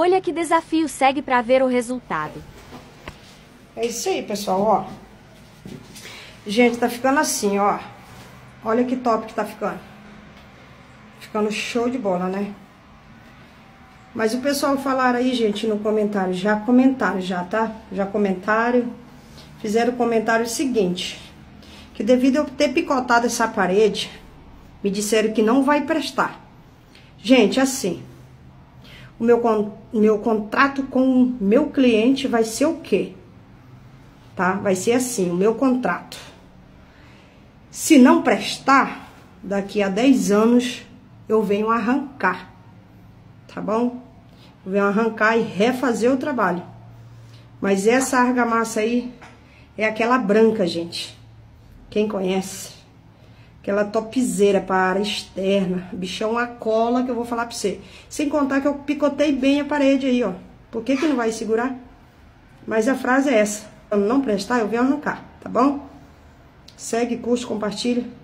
Olha que desafio segue para ver o resultado. É isso aí, pessoal, ó. Gente, tá ficando assim, ó. Olha que top que tá ficando. Ficando show de bola, né? Mas o pessoal falaram aí, gente, no comentário. Já comentaram, já, tá? Já comentaram. Fizeram o comentário seguinte. Que devido a eu ter picotado essa parede, me disseram que não vai prestar. Gente, assim... O meu contrato com o meu cliente vai ser o quê? Tá? Vai ser assim, o meu contrato. Se não prestar, daqui a 10 anos, eu venho arrancar. Tá bom? Eu venho arrancar e refazer o trabalho. Mas essa argamassa aí é aquela branca, gente. Quem conhece? Aquela topzera para área externa. Bichão, a cola que eu vou falar pra você. Sem contar que eu picotei bem a parede aí, ó. Por que que não vai segurar? Mas a frase é essa. Quando não prestar, eu venho arrancar, tá bom? Segue, curte, compartilha.